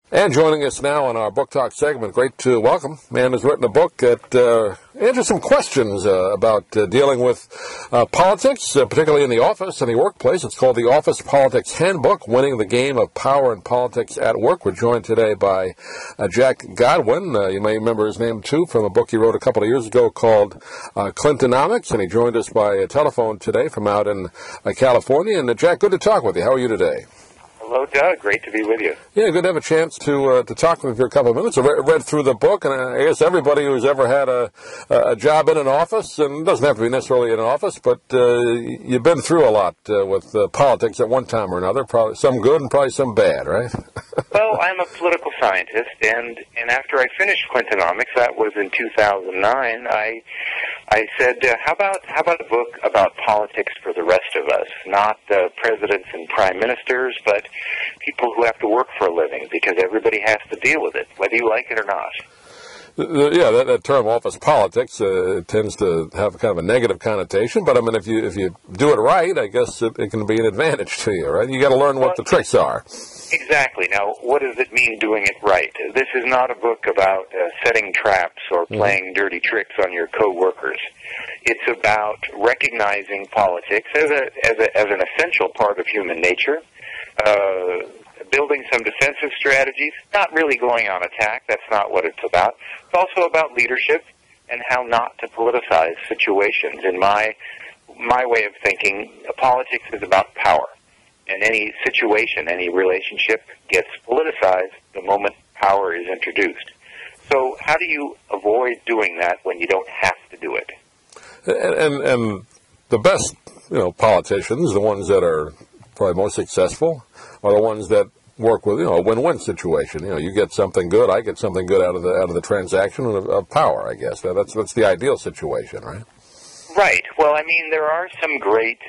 And joining us now on our Book Talk segment, great to welcome a man who's written a book that answers some questions about dealing with politics, particularly in the office and the workplace. It's called The Office Politics Handbook, Winning the Game of Power and Politics at Work. We're joined today by Jack Godwin. You may remember his name, too, from a book he wrote a couple of years ago called Clintonomics, and he joined us by telephone today from out in California. And Jack, good to talk with you. How are you today? Hello, Doug. Great to be with you. Yeah, good to have a chance to talk with you for a couple of minutes. I read through the book, and I guess everybody who's ever had a job in an office, and it doesn't have to be necessarily in an office, but you've been through a lot with politics at one time or another, probably some good and probably some bad, right? Well, I'm a political scientist, and after I finished Clintonomics, that was in 2009, I said, how about a book about politics for the rest of us, not presidents and prime ministers, but people who have to work for a living, because everybody has to deal with it, whether you like it or not. Yeah, that term office politics tends to have kind of a negative connotation, but I mean, if you do it right, I guess it can be an advantage to you, right? You got to learn what the tricks are. Exactly. Now, what does it mean doing it right? This is not a book about setting traps or playing dirty tricks on your coworkers. It's about recognizing politics as an essential part of human nature, building some defensive strategies, not really going on attack. That's not what it's about. It's also about leadership and how not to politicize situations. In my way of thinking, politics is about power. And any situation, any relationship gets politicized the moment power is introduced. So how do you avoid doing that when you don't have to do it? And the best, politicians, the ones that are probably most successful, are the ones that work with, a win-win situation. You get something good, I get something good out of the transaction of power, I guess. That's the ideal situation, right? Right. Well, I mean, there are some great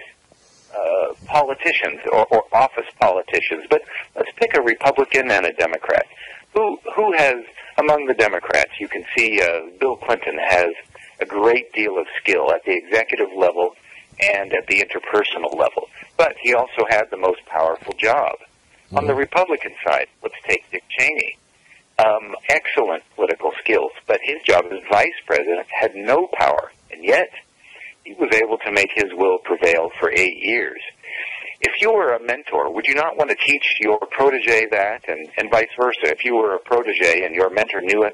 politicians or office politicians, but let's pick a Republican and a Democrat. Who has, among the Democrats, you can see Bill Clinton has a great deal of skill at the executive level and at the interpersonal level, but he also had the most powerful job. On the Republican side, let's take Dick Cheney. Excellent political skills, but his job as vice president had no power, and yet he was able to make his will prevail for 8 years. If you were a mentor, would you not want to teach your protege that, and vice versa? If you were a protege and your mentor knew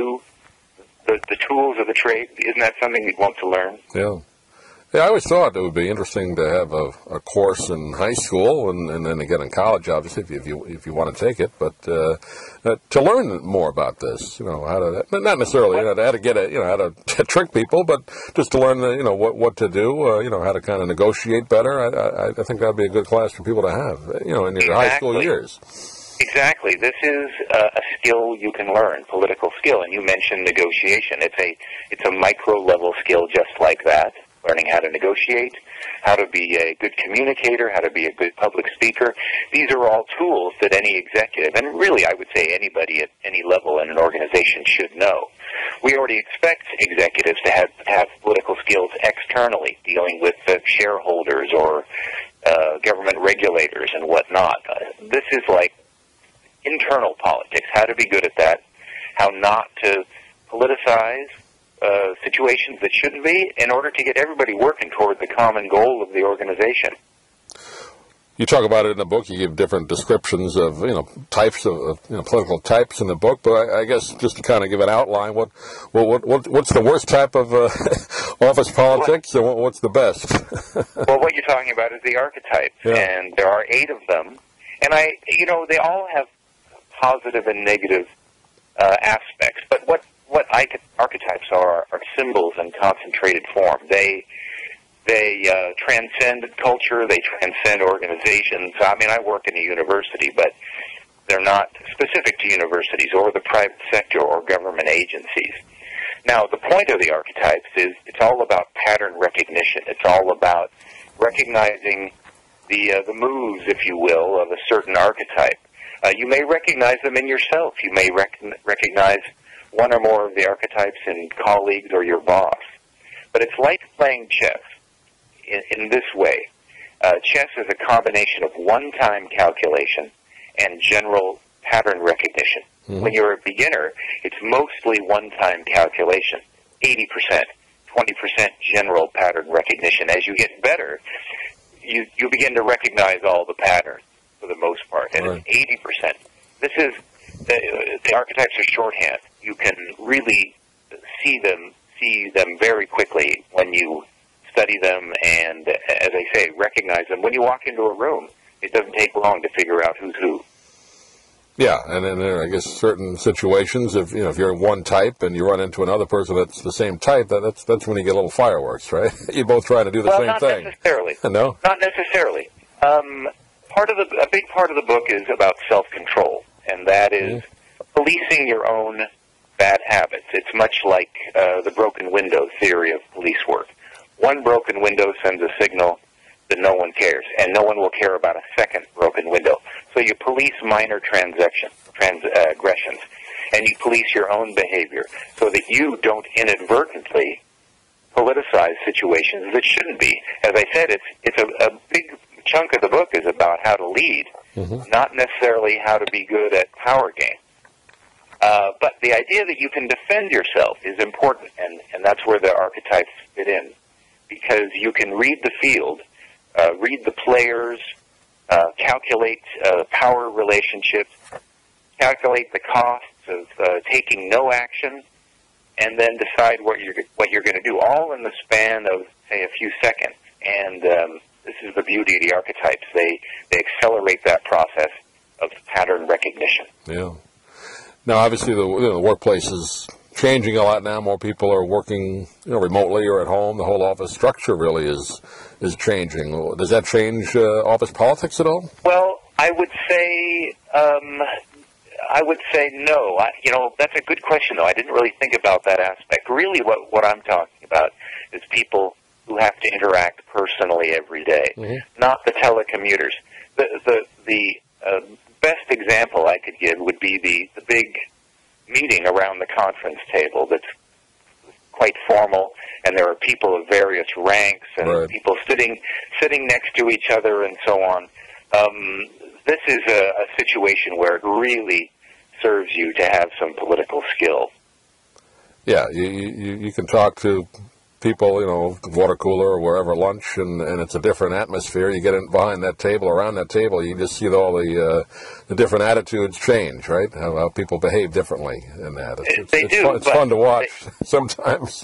the tools of the trade, isn't that something you'd want to learn? Yeah. Yeah, I always thought it would be interesting to have a course in high school and then again in college, obviously, if you want to take it. But to learn more about this, how to not necessarily how to get how to trick people, but just to learn what to do, how to kind of negotiate better. I think that'd be a good class for people to have, in your high school years. Exactly. This is a skill you can learn, political skill, and you mentioned negotiation. It's a micro level skill just like that. Learning how to negotiate, how to be a good communicator, how to be a good public speaker. These are all tools that any executive, and really I would say anybody at any level in an organization should know. We already expect executives to have political skills externally, dealing with shareholders or government regulators and whatnot. This is like internal politics, how to be good at that, how not to politicize situations that shouldn't be, in order to get everybody working toward the common goal of the organization. You talk about it in the book. You give different descriptions of types of political types in the book. But I guess just to kind of give an outline, what's the worst type of office politics, and what's the best? Well, what you're talking about is the archetypes, and there are 8 of them, and they all have positive and negative aspects. But what archetypes are symbols in concentrated form. They transcend culture, they transcend organizations. I mean, I work in a university, but they're not specific to universities or the private sector or government agencies. Now, the point of the archetypes is it's all about pattern recognition. It's all about recognizing the moves, if you will, of a certain archetype. You may recognize them in yourself. You may recognize one or more of the archetypes in colleagues or your boss. But it's like playing chess in this way. Chess is a combination of one-time calculation and general pattern recognition. When you're a beginner, it's mostly one-time calculation, 80%, 20% general pattern recognition. As you get better, you begin to recognize all the patterns for the most part, and right. It's 80%. This is, the archetypes are shorthand. You can really see them very quickly when you study them and, as I say, recognize them. When you walk into a room, it doesn't take long to figure out who's who. Yeah, and then I guess certain situations, if you're one type and you run into another person that's the same type, that's when you get a little fireworks, right? You both try to do the same thing. Not necessarily. No, not necessarily. A big part of the book is about self-control, and that is policing your own bad habits. It's much like the broken window theory of police work. One broken window sends a signal that no one cares, and no one will care about a second broken window. So you police minor transgressions, and you police your own behavior so that you don't inadvertently politicize situations that shouldn't be. As I said, it's a big chunk of the book is about how to lead, not necessarily how to be good at power game. But the idea that you can defend yourself is important, and that's where the archetypes fit in, because you can read the field, read the players, calculate power relationships, calculate the costs of taking no action, and then decide what you're going to do, all in the span of, say, a few seconds. And this is the beauty of the archetypes. They accelerate that process of pattern recognition. Yeah. Now, obviously, the workplace is changing a lot now. More people are working, remotely or at home. The whole office structure really is changing. Does that change office politics at all? Well, I would say no. That's a good question, though. I didn't really think about that aspect. Really, what I'm talking about is people who have to interact personally every day, not the telecommuters. The best example I could give would be the big meeting around the conference table that's quite formal, and there are people of various ranks and people sitting next to each other and so on. This is a situation where it really serves you to have some political skill. Yeah, you can talk to people, water cooler or wherever, lunch, and it's a different atmosphere. You get in behind that table, around that table, you just see all the different attitudes change, right? How people behave differently in that. It's fun to watch sometimes.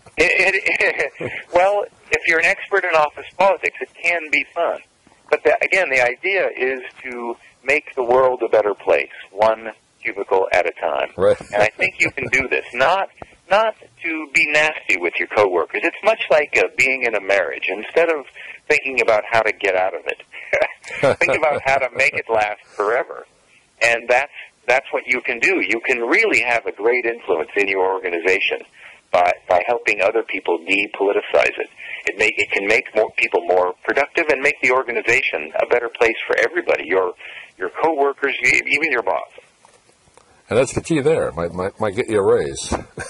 Well, if you're an expert in office politics, it can be fun. But again, the idea is to make the world a better place, one cubicle at a time. Right. And I think you can do this, not to be nasty with your coworkers. It's much like being in a marriage. Instead of thinking about how to get out of it, think about how to make it last forever. And that's what you can do. You can really have a great influence in your organization by helping other people depoliticize it. It can make people more productive and make the organization a better place for everybody, your coworkers, even your boss. And that's the key there. Might get you a raise.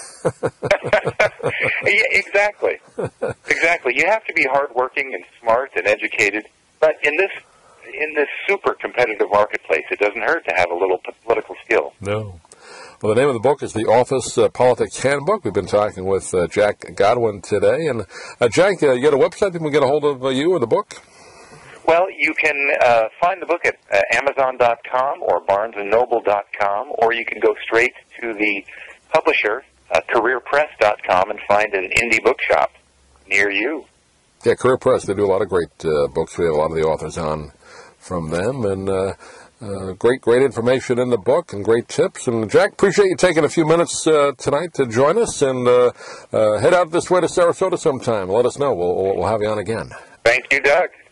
Yeah, exactly. Exactly. You have to be hardworking and smart and educated, but in this super competitive marketplace, it doesn't hurt to have a little political skill. No. Well, the name of the book is The Office Politics Handbook. We've been talking with Jack Godwin today. And Jack, you got a website that we can get a hold of you or the book? Well, you can find the book at Amazon.com or BarnesandNoble.com, or you can go straight to the publisher, CareerPress.com, and find an indie bookshop near you. Yeah, Career Press, they do a lot of great books. We have a lot of the authors on from them, and great information in the book and great tips. And Jack, appreciate you taking a few minutes tonight to join us, and head out this way to Sarasota sometime. Let us know. We'll have you on again. Thank you, Doug.